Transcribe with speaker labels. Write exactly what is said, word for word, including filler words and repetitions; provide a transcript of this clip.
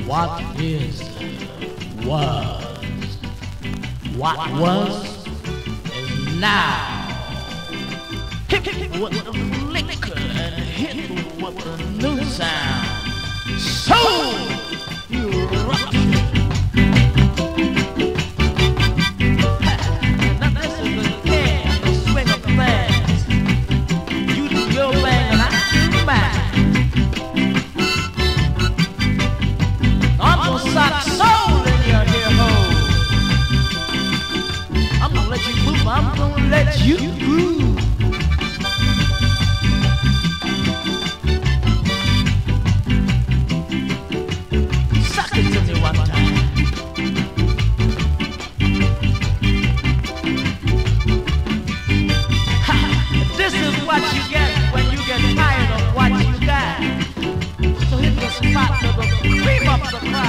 Speaker 1: What is was. What was is now. Hit with the liquor and hit with the new sound. Soul Eruption. Now this is the king, the swing of things. You do your thing and I do mine. I'm gonna sock soul in your ear hole. I'm gonna let you move, I'm gonna let you groove. Suck it to me one time. Ha! This is what you get when you get tired of what you got. So hit the spot to the cream up the crowd.